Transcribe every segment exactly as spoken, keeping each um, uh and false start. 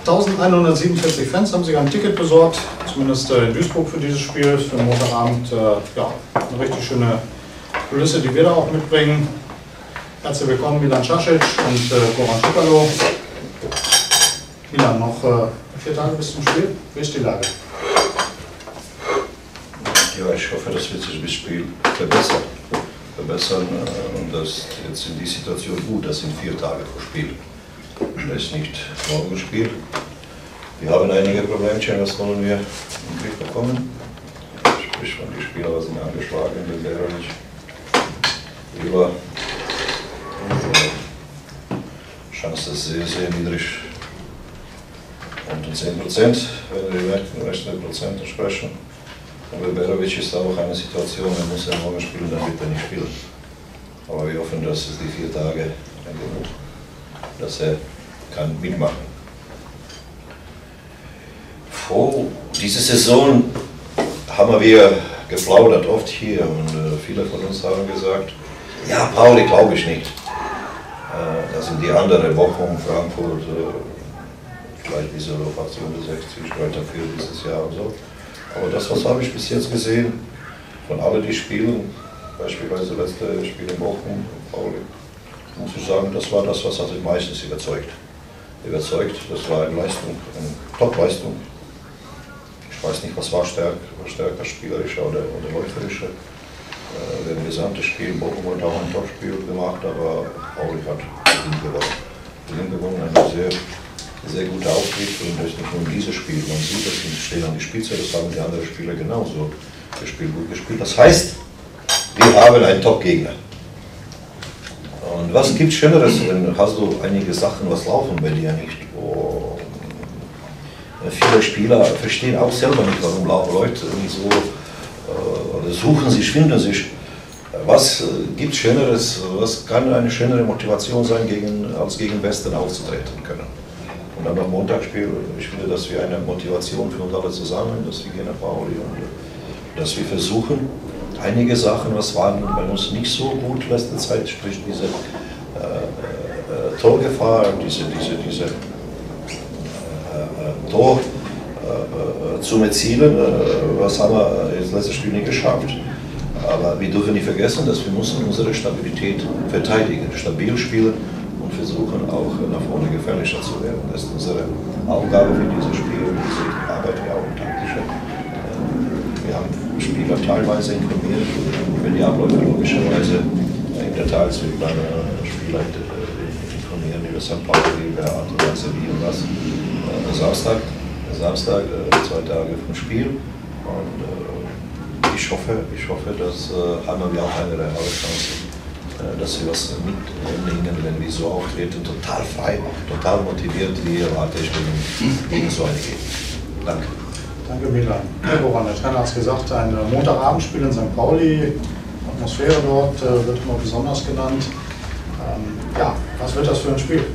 eintausendeinhundertsiebenundvierzig Fans haben sich ein Ticket besorgt, zumindest in Duisburg für dieses Spiel, für den Montagabend. Ja, eine richtig schöne Kulisse, die wir da auch mitbringen. Herzlich willkommen, Milan Čačić und Goran Šukalo. Milan, noch äh, vier Tage bis zum Spiel. Wie ist die Lage? Ja, ich hoffe, dass wir das Spiel verbessern. verbessern äh, und das jetzt in die Situation gut, das sind vier Tage vor Spiel. Das ist nicht morgen Spiel. Wir haben einige Problemchen, das wollen wir im Griff bekommen. Sprich, von die Spieler sind angeschlagen, der Berovic, Vila. Die Chance ist sehr, sehr niedrig. Unter zehn Prozent, wenn wir die rechten Prozent sprechen. Und bei Berovic ist auch eine Situation, er muss ja morgen spielen, dann wird er nicht spielen. Aber wir hoffen, dass es die vier Tage genug, dass er kann mitmachen. Vor dieser Saison haben wir geplaudert oft hier und äh, viele von uns haben gesagt, ja, Pauli glaube ich nicht. Äh, das sind die anderen, Bochum, Frankfurt, äh, vielleicht diese Rotation der sechzig, weiter für dieses Jahr und so. Aber das, was habe ich bis jetzt gesehen, von allen, die spielen, beispielsweise letzte Spiel in Bochum, Pauli, muss ich sagen, das war das, was hat mich meistens überzeugt. Überzeugt, das war eine Leistung, eine Top-Leistung. Ich weiß nicht, was war stärker, stärker spielerischer oder, oder läuferischer. Äh, der gesamte Spiel, Bochum hat auch ein Top-Spiel gemacht, aber Pauli hat Gewinn gewonnen. Gewinn gewonnen, ein sehr, sehr guter Auftritt und das ist nicht nur in diesem Spiel. Man sieht, dass sie stehen an die Spitze, das haben die anderen Spieler genauso gespielt, gut gespielt. Das heißt, wir haben einen Top-Gegner. Und was gibt Schöneres, wenn hast du einige Sachen, was laufen bei dir nicht? Oh, viele Spieler verstehen auch selber nicht, warum Leute nicht so äh, suchen sich, finden sich. Was äh, gibt Schöneres, was kann eine schönere Motivation sein, gegen, als gegen Westen aufzutreten können? Und dann am Montagsspiel, ich finde, dass wir eine Motivation für uns alle zusammen, dass wir gehen nach Pauli und dass wir versuchen, einige Sachen, was waren bei uns nicht so gut letzte Zeit, sprich diese äh, äh, Torgefahr, diese, diese, diese äh, äh, Tor äh, zu erzielen, äh, was haben wir das letzte Spiel nicht geschafft. Aber wir dürfen nicht vergessen, dass wir müssen unsere Stabilität verteidigen, stabil spielen und versuchen auch nach vorne gefährlicher zu werden. Das ist unsere Aufgabe für dieses Spiel. Wir arbeiten ja auch taktischer. Wir haben Spieler teilweise informiert, wenn die Abläufe logischerweise im Detail zu über Spieler informieren, über Sankt Pauli, über Art und Weise wie und was. Samstag, Samstag, zwei Tage vom Spiel. Und ich hoffe, ich hoffe, dass haben wir auch eine reale Chance, dass wir was mitnehmen, wenn wir so auftreten, total frei, total motiviert, wie erwarte ich gegen so eine Gegend. Danke. Danke, Milan. Herr Goran, der Trainer hat es gesagt, ein Montagabendspiel in Sankt Pauli, Atmosphäre dort äh, wird immer besonders genannt. Ähm, ja, was wird das für ein Spiel?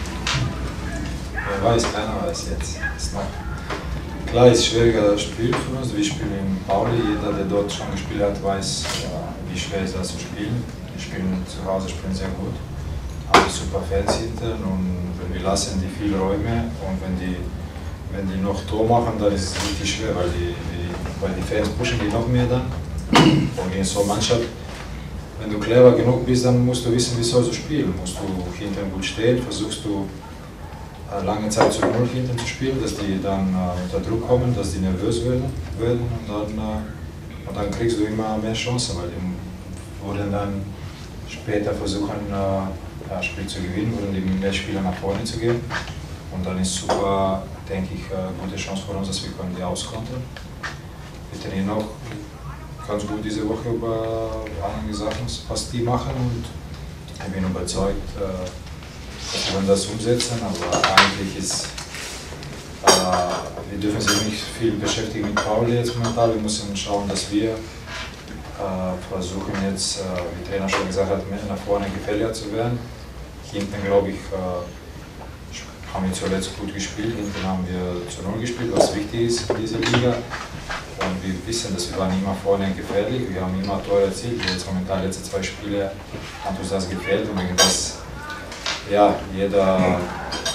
Wer weiß, keiner weiß jetzt. Ist noch klar, ist ein schwieriges Spiel für uns. Wir spielen in Pauli, jeder, der dort schon gespielt hat, weiß, ja, wie schwer ist das zu spielen. Wir spielen zu Hause, spielen sehr gut, haben super Fans hinten und wir lassen die viele Räume und wenn die Wenn die noch Tor machen, dann ist es richtig schwer, weil die, die, weil die Fans pushen die noch mehr dann. Und gegen so eine Mannschaft, wenn du clever genug bist, dann musst du wissen, wie soll du spielen. Musst du hinten gut stehen, versuchst du lange Zeit zu null hinten zu spielen, dass die dann uh, unter Druck kommen, dass die nervös werden, werden und, dann, uh, und dann kriegst du immer mehr Chancen, weil die würden dann später versuchen, uh, das Spiel zu gewinnen, würden die mehr Spieler nach vorne zu gehen. Und dann ist super, denke ich, eine gute Chance für uns, dass wir können die auskontern. Wir trainieren auch ganz gut diese Woche über einige Sachen, was die machen und ich bin überzeugt, dass wir das umsetzen, aber eigentlich ist, äh, wir dürfen sich nicht viel beschäftigen mit Pauli jetzt momentan, wir müssen schauen, dass wir äh, versuchen jetzt, äh, wie der Trainer schon gesagt hat, mehr nach vorne gefährlicher zu werden. Hinten glaube ich, äh, haben wir zuletzt gut gespielt, hinten haben wir zu null gespielt, was wichtig ist in dieser Liga. Und wir wissen, dass wir waren immer vorne gefährlich, wir haben immer Tore erzielt. Jetzt momentan letzte zwei Spiele hat uns das gefehlt und wegen das, ja, jeder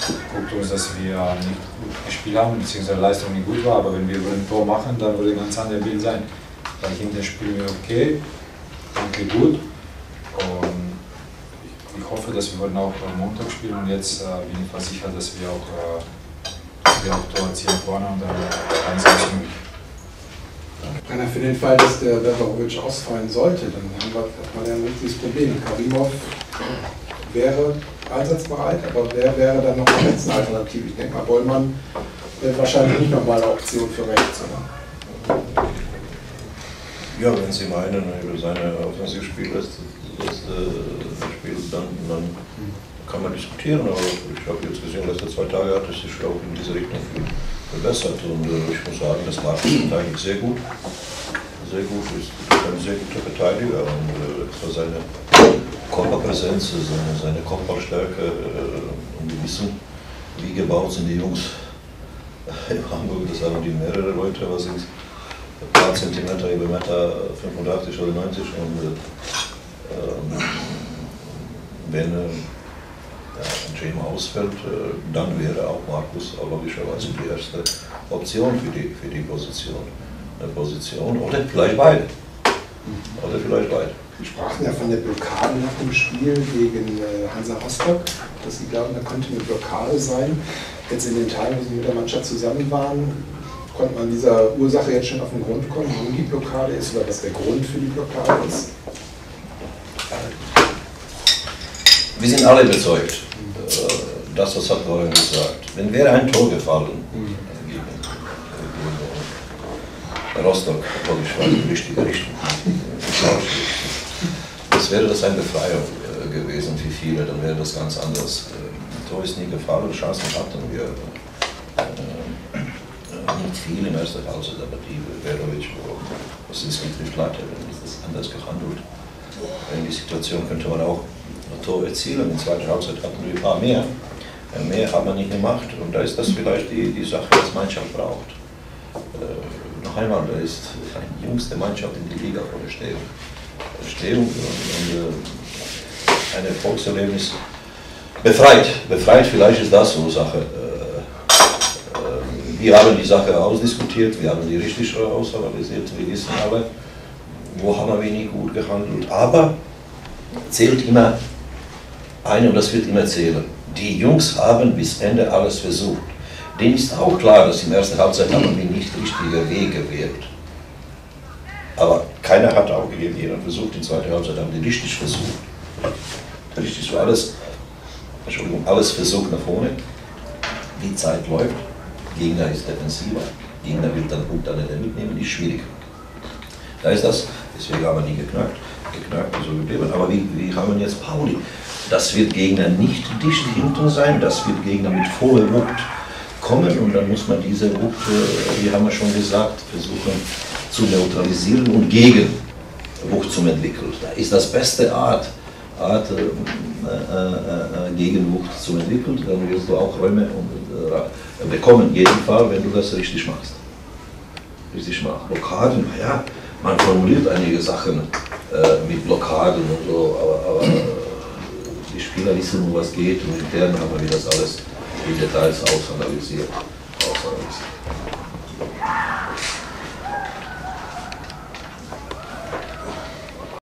guckt uns, dass wir nicht gut gespielt haben, beziehungsweise Leistung nicht gut war, aber wenn wir ein Tor machen, dann würde ein ganz anderes Bild sein. Weil hinten spielen wir okay, danke gut. Und ich hoffe, dass wir auch am Montag spielen und jetzt äh, bin ich fast sicher, dass wir auch, äh, dass wir auch Tor erzielen vorne und dann ganz möglich. Rainer, für den Fall, dass der Vevarovic ausfallen sollte, dann haben wir, hat man ja ein richtiges Problem. Karimov wäre einsatzbereit, aber wer wäre dann noch die letzte Alternative? Ich denke mal, Bollmann wäre wahrscheinlich nicht nochmal eine Option für rechts, oder? Ja, wenn Sie meinen, über seine Offensivspiel lässt, lässt, äh, spielt, dann, dann kann man diskutieren, aber ich habe jetzt gesehen, letzte zwei Tage hat es sich auch in diese Richtung viel verbessert und äh, ich muss sagen, das macht ihn eigentlich sehr gut. Sehr gut, ist ein sehr guter Verteidiger und äh, zwar seine Körperpräsenz, seine, seine Kopfballstärke äh, und wir wissen, wie gebaut sind die Jungs in Hamburg, das haben die mehrere Leute, was sind ein paar Zentimeter über Meter fünfundachtzig oder neunzig und äh, wenn äh, ja, Jim ausfällt, äh, dann wäre auch Markus logischerweise die erste Option für die, für die Position. Eine Position oder vielleicht beide. Oder vielleicht beide. Wir sprachen ja von der Blockade nach dem Spiel gegen äh, Hansa Rostock, dass Sie glauben, da könnte eine Blockade sein. Jetzt in den Tagen, wo Sie mit der Mannschaft zusammen waren, konnte man dieser Ursache jetzt schon auf den Grund kommen, warum die Blockade ist oder was der Grund für die Blockade ist? Wir sind alle überzeugt, das, was hat vorhin gesagt, wenn wäre ein Tor gefallen mhm. gegen, gegen Rostock, logisch war die richtige Richtung, das wäre das eine Befreiung gewesen für viele, dann wäre das ganz anders. Ein Tor ist nie gefallen, Chancen hatten wir nicht viel in erster Halbzeit, aber die Verovic, was das betrifft, leider, wenn das anders gehandelt. In die Situation könnte man auch ein Tor erzielen. In der zweiten Halbzeit hatten wir ein paar mehr. Mehr haben wir nicht gemacht. Und da ist das vielleicht die, die Sache, was die Mannschaft braucht. Äh, noch einmal, da ist die jüngste Mannschaft in der Liga vor der Stehung. Stehung und, und äh, ein Erfolgserlebnis befreit. Befreit, vielleicht ist das Ursache. Äh, äh, wir haben die Sache ausdiskutiert, wir haben die richtig ausanalysiert, wir wissen alle, wo haben wir nicht gut gehandelt. Aber zählt immer eine und das wird immer zählen. Die Jungs haben bis Ende alles versucht. Denen ist auch klar, dass in der ersten Halbzeit haben wir nicht richtiger Weg gewählt. Aber keiner hat aufgegeben, jeder hat versucht, in der zweiten Halbzeit haben die richtig versucht. Richtig so alles, Entschuldigung, alles versucht nach vorne. Die Zeit läuft, Gegner ist defensiver, Gegner will dann Punkt an der mitnehmen, ist schwierig. Da ist das, deswegen haben wir nie geknackt, geknackt ist so geblieben. Aber wie, wie haben wir jetzt Pauli? Das wird Gegner nicht dicht hinten sein, das wird Gegner mit voller Wucht kommen und dann muss man diese Wucht, wie haben wir schon gesagt, versuchen zu neutralisieren und Gegenwucht zu entwickeln. Da ist das beste Art, Art äh, äh, äh, Gegenwucht zu entwickeln, dann wirst du auch Räume und, äh, bekommen, in jedem Fall, wenn du das richtig machst. Richtig machst. Blockaden, naja, man formuliert einige Sachen äh, mit Blockaden und so, aber, aber die Spieler wissen, um was geht und intern haben wir das alles in Details ausanalysiert. ausanalysiert.